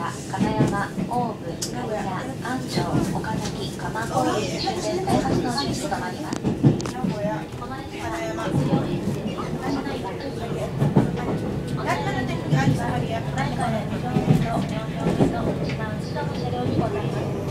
屋、金山、大府、名古屋、安城、岡崎、蒲郡、終電で8の順に止まります。この列車は月曜編成に車内が空席です。お乗りの時には前から2両目と4両目の一番後ろの車両にございます。